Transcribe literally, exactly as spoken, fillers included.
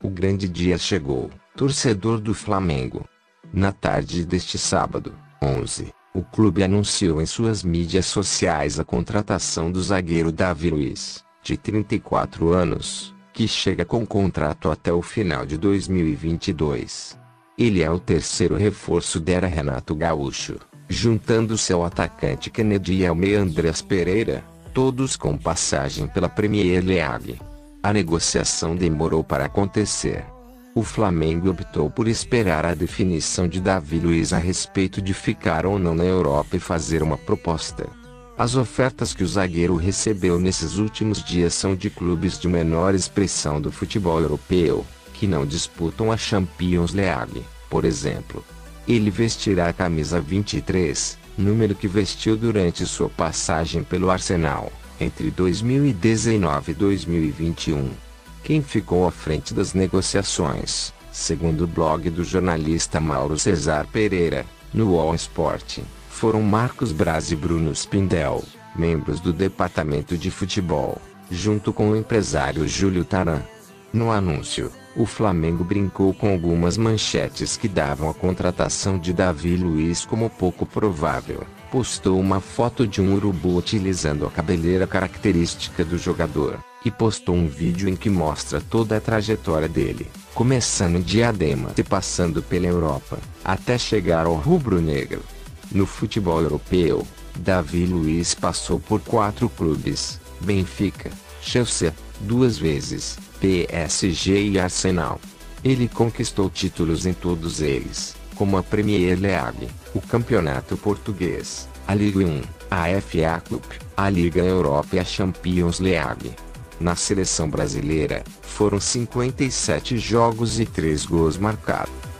O grande dia chegou, torcedor do Flamengo. Na tarde deste sábado, onze, o clube anunciou em suas mídias sociais a contratação do zagueiro Davi Luiz, de trinta e quatro anos, que chega com contrato até o final de dois mil e vinte e dois. Ele é o terceiro reforço da era Renato Gaúcho, juntando-se ao atacante Kennedy e ao meia Andreas Pereira, todos com passagem pela Premier League. A negociação demorou para acontecer. O Flamengo optou por esperar a definição de Davi Luiz a respeito de ficar ou não na Europa e fazer uma proposta. As ofertas que o zagueiro recebeu nesses últimos dias são de clubes de menor expressão do futebol europeu, que não disputam a Champions League, por exemplo. Ele vestirá a camisa vinte e três, número que vestiu durante sua passagem pelo Arsenal, entre dois mil e dezenove e dois mil e vinte e um. Quem ficou à frente das negociações, segundo o blog do jornalista Mauro Cesar Pereira, no All Sport, foram Marcos Braz e Bruno Spindel, membros do departamento de futebol, junto com o empresário Júlio Taran. No anúncio, o Flamengo brincou com algumas manchetes que davam a contratação de Davi Luiz como pouco provável. Postou uma foto de um urubu utilizando a cabeleira característica do jogador, e postou um vídeo em que mostra toda a trajetória dele, começando em Diadema e passando pela Europa, até chegar ao rubro-negro. No futebol europeu, Davi Luiz passou por quatro clubes: Benfica, Chelsea, duas vezes, P S G e Arsenal. Ele conquistou títulos em todos eles, como a Premier League, o Campeonato Português, a Ligue um, a F A Cup, a Liga Europa e a Champions League. Na seleção brasileira, foram cinquenta e sete jogos e três gols marcados.